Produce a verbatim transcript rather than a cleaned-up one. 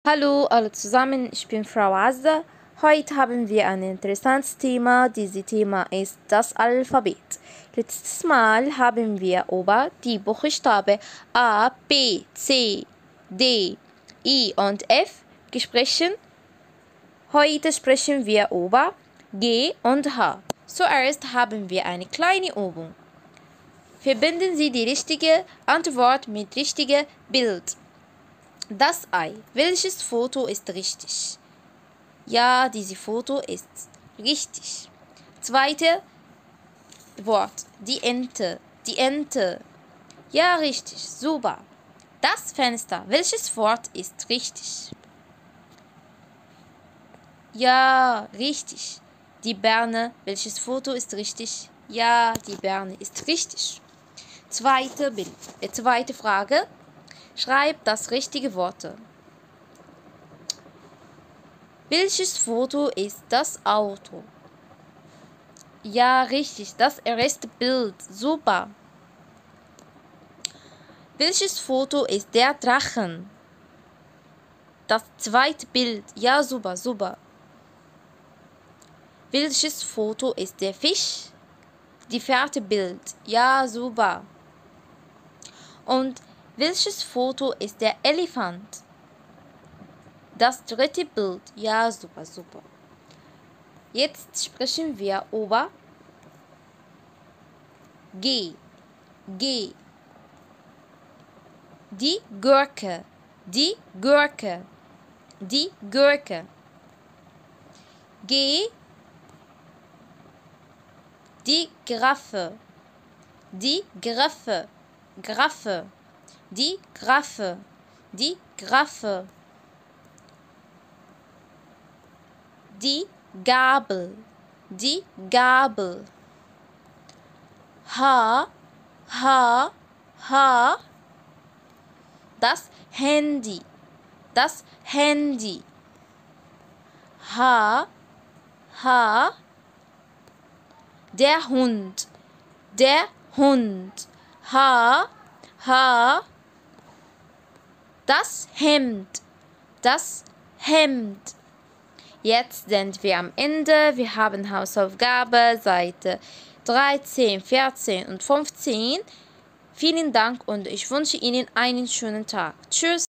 Hallo alle zusammen, ich bin Frau Azza. Heute haben wir ein interessantes Thema. Dieses Thema ist das Alphabet. Letztes Mal haben wir über die Buchstaben A, B, C, D, I und F gesprochen. Heute sprechen wir über G und H. Zuerst haben wir eine kleine Übung. Verbinden Sie die richtige Antwort mit richtigem Bild. Das Ei. Welches Foto ist richtig? Ja, dieses Foto ist richtig. Zweite Wort. Die Ente. Die Ente. Ja, richtig. Super. Das Fenster. Welches Wort ist richtig? Ja, richtig. Die Birne. Welches Foto ist richtig? Ja, die Birne ist richtig. Zweite Bild. Äh, zweite Frage. Schreib das richtige Wort. Welches Foto ist das Auto? Ja, richtig, das erste Bild. Super. Welches Foto ist der Drachen? Das zweite Bild. Ja, super, super. Welches Foto ist der Fisch? Die vierte Bild. Ja, super. Und welches Foto ist der Elefant? Das dritte Bild. Ja, super, super. Jetzt sprechen wir über G. G. Die Gurke. Die Gurke. Die Gurke. G. Die Giraffe. Die Giraffe. Giraffe. Die Giraffe. Die Giraffe. Die Gabel. Die Gabel. H. H. H. Das Handy. Das Handy. H. H. Der Hund. Der Hund. H. H. Das Hemd. Das Hemd. Jetzt sind wir am Ende. Wir haben Hausaufgabe Seite dreizehn, vierzehn und fünfzehn. Vielen Dank und ich wünsche Ihnen einen schönen Tag. Tschüss.